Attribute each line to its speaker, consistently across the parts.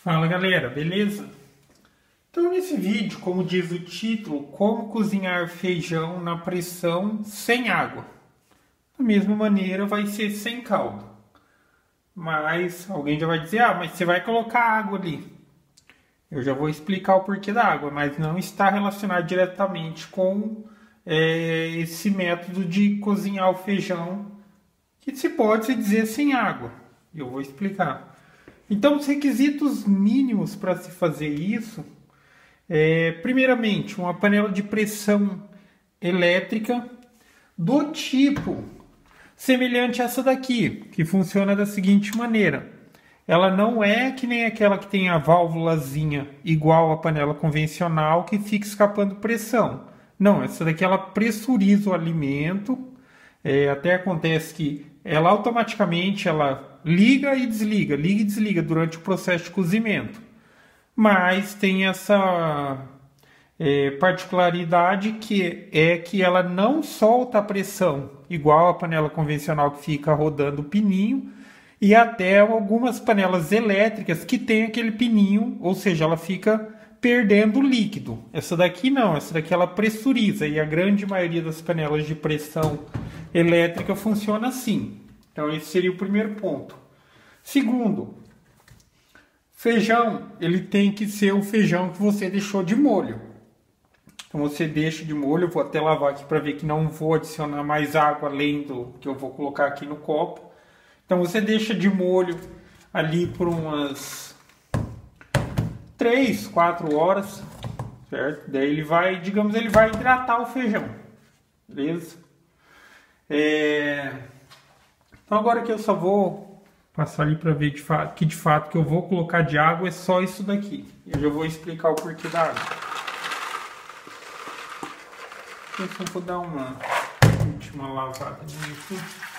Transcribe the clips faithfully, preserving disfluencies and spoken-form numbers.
Speaker 1: Fala galera, beleza? Então nesse vídeo, como diz o título, como cozinhar feijão na pressão sem água. Da mesma maneira vai ser sem caldo. Mas alguém já vai dizer, ah, mas você vai colocar água ali. Eu já vou explicar o porquê da água, mas não está relacionado diretamente com é, esse método de cozinhar o feijão, que se pode se dizer sem água. Eu vou explicar. Então, os requisitos mínimos para se fazer isso é, primeiramente, uma panela de pressão elétrica do tipo semelhante a essa daqui, que funciona da seguinte maneira. Ela não é que nem aquela que tem a válvulazinha igual à panela convencional que fica escapando pressão. Não, essa daqui ela pressuriza o alimento. É, até acontece que ela automaticamente ela liga e desliga, liga e desliga durante o processo de cozimento. Mas tem essa é, particularidade que é que ela não solta a pressão, igual a panela convencional que fica rodando o pininho, e até algumas panelas elétricas que tem aquele pininho, ou seja, ela fica perdendo líquido. Essa daqui não, essa daqui ela pressuriza, e a grande maioria das panelas de pressão elétrica funciona assim. Então esse seria o primeiro ponto. Segundo, feijão, ele tem que ser o feijão que você deixou de molho. Então você deixa de molho, eu vou até lavar aqui para ver que não vou adicionar mais água além do que eu vou colocar aqui no copo. Então você deixa de molho ali por umas três, quatro horas, certo? Daí ele vai, digamos, ele vai hidratar o feijão, beleza? É... Então agora que eu só vou passar ali para ver de fato, que de fato que eu vou colocar de água é só isso daqui. Eu já vou explicar o porquê da água. Eu só vou dar uma última lavada nisso.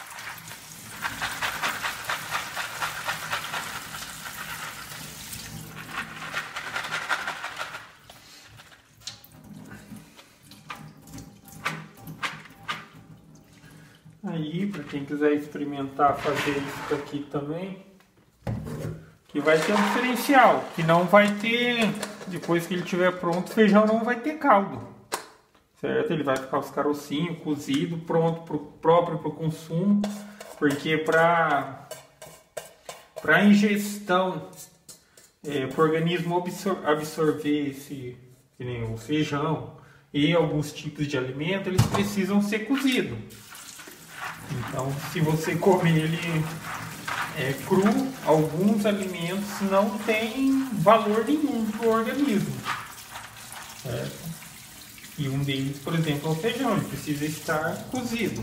Speaker 1: Aí, para quem quiser experimentar fazer isso aqui também, que vai ter um diferencial, que não vai ter, depois que ele estiver pronto, o feijão não vai ter caldo, certo? Ele vai ficar os carocinhos, cozido, pronto, pro, próprio para o consumo, porque para para ingestão, é, para o organismo absor absorver esse, que nem o feijão e alguns tipos de alimento, eles precisam ser cozidos. Então, se você comer ele é, cru, alguns alimentos não têm valor nenhum para o organismo, certo? E um deles, por exemplo, é o feijão, ele precisa estar cozido.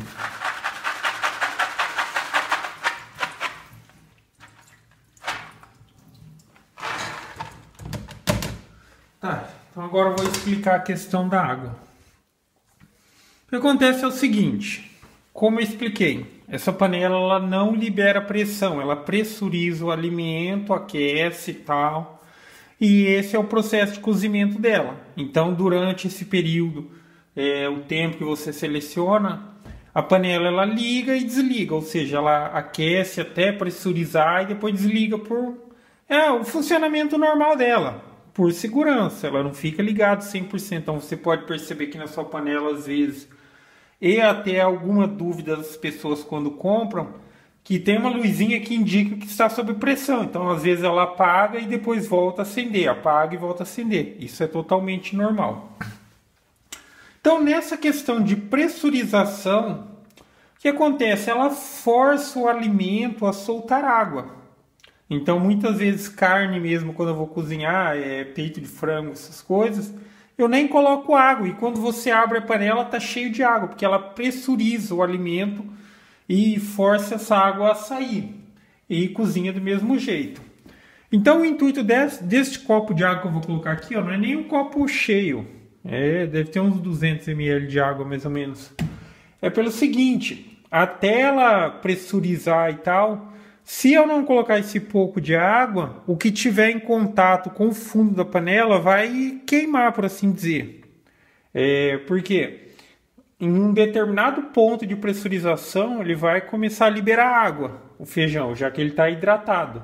Speaker 1: Tá, então agora eu vou explicar a questão da água. O que acontece é o seguinte. Como eu expliquei, essa panela ela não libera pressão, ela pressuriza o alimento, aquece e tal. E esse é o processo de cozimento dela. Então, durante esse período, é, o tempo que você seleciona, a panela ela liga e desliga, ou seja, ela aquece até pressurizar e depois desliga por é, o funcionamento normal dela, por segurança. Ela não fica ligada cem por cento. Então, você pode perceber que na sua panela, às vezes, e até alguma dúvida das pessoas quando compram, que tem uma luzinha que indica que está sob pressão. Então, às vezes, ela apaga e depois volta a acender. Apaga e volta a acender. Isso é totalmente normal. Então, nessa questão de pressurização, o que acontece? Ela força o alimento a soltar água. Então, muitas vezes, carne mesmo, quando eu vou cozinhar, é, peito de frango, essas coisas, eu nem coloco água, e quando você abre a panela está cheio de água, porque ela pressuriza o alimento e força essa água a sair, e cozinha do mesmo jeito. Então o intuito desse, deste copo de água que eu vou colocar aqui, ó, não é nem um copo cheio, é, deve ter uns duzentos mililitros de água mais ou menos. É pelo seguinte, até ela pressurizar e tal, se eu não colocar esse pouco de água, o que tiver em contato com o fundo da panela vai queimar, por assim dizer. É, porque em um determinado ponto de pressurização, ele vai começar a liberar água, o feijão, já que ele está hidratado.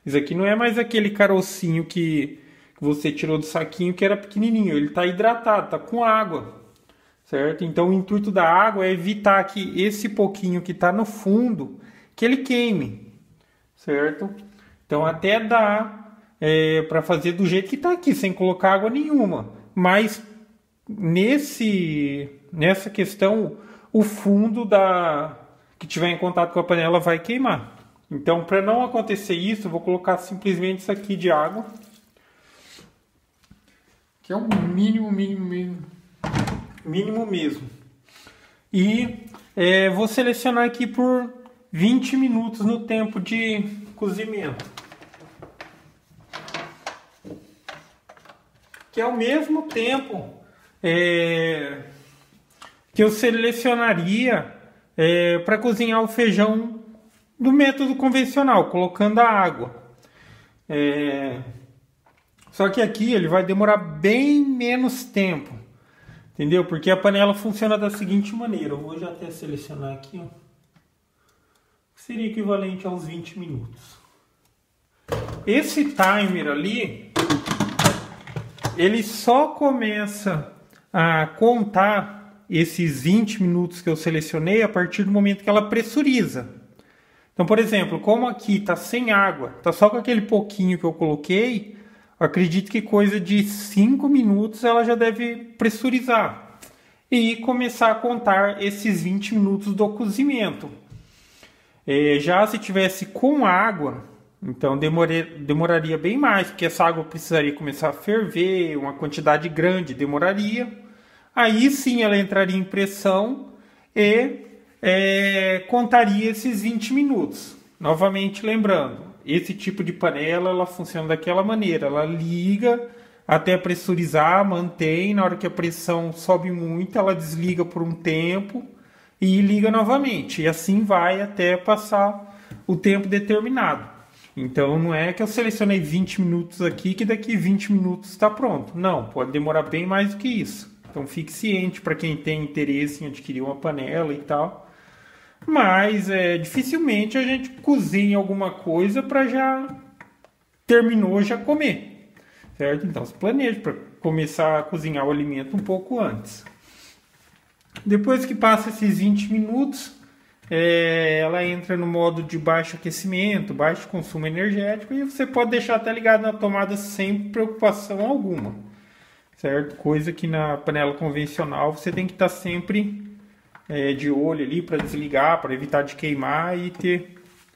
Speaker 1: Isso aqui não é mais aquele carocinho que, que você tirou do saquinho que era pequenininho. Ele está hidratado, está com água, certo? Então o intuito da água é evitar que esse pouquinho que está no fundo, que ele queime, certo? Então até dá é, para fazer do jeito que está aqui, sem colocar água nenhuma. Mas nesse, nessa questão, o fundo da que tiver em contato com a panela vai queimar. Então, para não acontecer isso, eu vou colocar simplesmente isso aqui de água, que é o mínimo, mínimo, mínimo, mínimo mesmo. E é, vou selecionar aqui por vinte minutos no tempo de cozimento, que é o mesmo tempo é, que eu selecionaria é, para cozinhar o feijão do método convencional, colocando a água. É... Só que aqui ele vai demorar bem menos tempo, entendeu? Porque a panela funciona da seguinte maneira. Eu vou já até selecionar aqui, ó. Seria equivalente aos vinte minutos. Esse timer ali, ele só começa a contar esses vinte minutos que eu selecionei a partir do momento que ela pressuriza. Então, por exemplo, como aqui está sem água, está só com aquele pouquinho que eu coloquei, eu acredito que coisa de cinco minutos ela já deve pressurizar e começar a contar esses vinte minutos do cozimento. É, já se tivesse com água, então demorei, demoraria bem mais, porque essa água precisaria começar a ferver, uma quantidade grande demoraria. Aí sim ela entraria em pressão e É, contaria esses vinte minutos. Novamente lembrando, esse tipo de panela ela funciona daquela maneira, ela liga até pressurizar, mantém, na hora que a pressão sobe muito, ela desliga por um tempo e liga novamente, e assim vai até passar o tempo determinado. Então não é que eu selecionei vinte minutos aqui que daqui vinte minutos está pronto. Não, pode demorar bem mais do que isso. Então fique ciente para quem tem interesse em adquirir uma panela e tal. Mas é, dificilmente a gente cozinha alguma coisa para já terminou já comer, certo? Então se planeje para começar a cozinhar o alimento um pouco antes. Depois que passa esses vinte minutos, é, ela entra no modo de baixo aquecimento, baixo consumo energético, e você pode deixar até ligado na tomada sem preocupação alguma, certo? Coisa que na panela convencional você tem que estar sempre É, de olho ali para desligar, para evitar de queimar e ter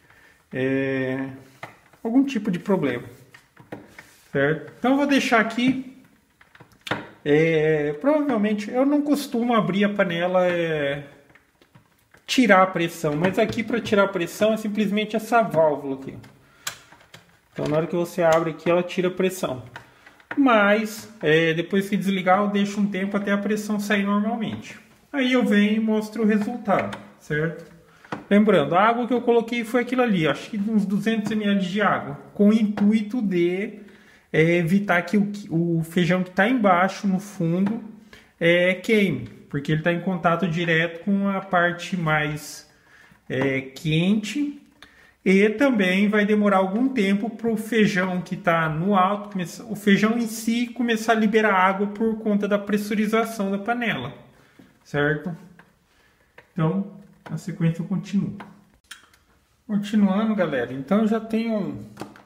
Speaker 1: é, algum tipo de problema, certo? Então eu vou deixar aqui, é, provavelmente eu não costumo abrir a panela, é, tirar a pressão, mas aqui para tirar a pressão é simplesmente essa válvula aqui. Então na hora que você abre aqui ela tira a pressão, mas é, depois que desligar eu deixo um tempo até a pressão sair normalmente. Aí eu venho e mostro o resultado, certo? Lembrando, a água que eu coloquei foi aquilo ali, acho que uns duzentos mililitros de água, com o intuito de é, evitar que o, o feijão que está embaixo, no fundo, é, queime, porque ele está em contato direto com a parte mais é, quente, e também vai demorar algum tempo para o feijão que está no alto, começar, o feijão em si começar a liberar água por conta da pressurização da panela. Certo? Então, a sequência continua. Continuando, galera. Então, eu já tenho um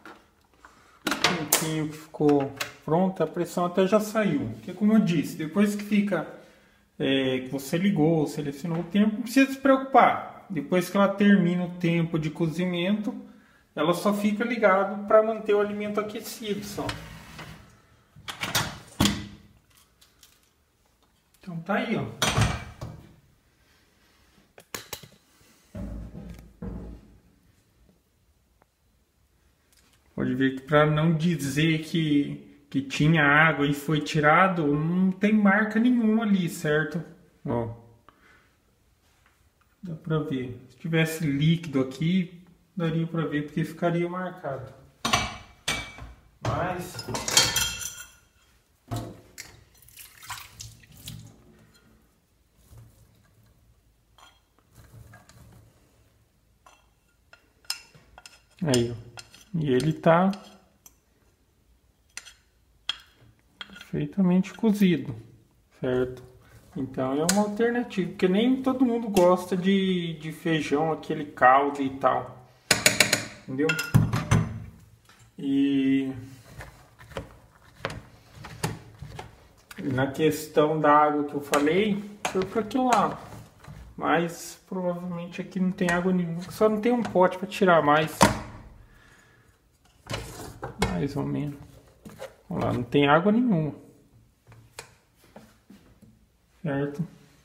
Speaker 1: tempinho que ficou pronto. A pressão até já saiu. Porque, como eu disse, depois que fica... É, que você ligou, selecionou o tempo, não precisa se preocupar. Depois que ela termina o tempo de cozimento, ela só fica ligada para manter o alimento aquecido, só. Então, tá aí, ó. Pode ver que para não dizer que, que tinha água e foi tirado, não tem marca nenhuma ali, certo? Ó, dá para ver. Se tivesse líquido aqui, daria para ver porque ficaria marcado. Mas... aí, ó. E ele tá perfeitamente cozido, certo? Então é uma alternativa, porque nem todo mundo gosta de, de feijão, aquele caldo e tal, entendeu? E na questão da água que eu falei, foi para aquilo lá, mas provavelmente aqui não tem água nenhuma, só não tem um pote para tirar mais, mais ou menos. Olha lá, não tem água nenhuma, certo?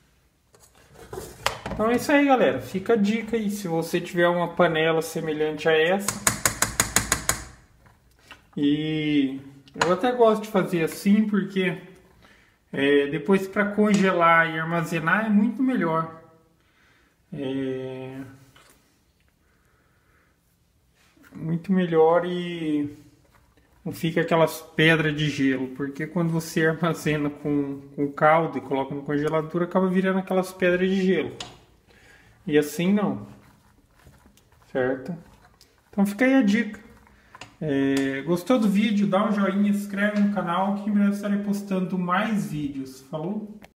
Speaker 1: Então é isso aí, galera. Fica a dica aí. Se você tiver uma panela semelhante a essa. E eu até gosto de fazer assim, porque é, depois para congelar e armazenar é muito melhor. É, muito melhor e não fica aquelas pedras de gelo, porque quando você armazena com, com caldo e coloca no congelador, acaba virando aquelas pedras de gelo. E assim não, certo? Então fica aí a dica. É, gostou do vídeo? Dá um joinha, se inscreve no canal que em breve estarei postando mais vídeos. Falou?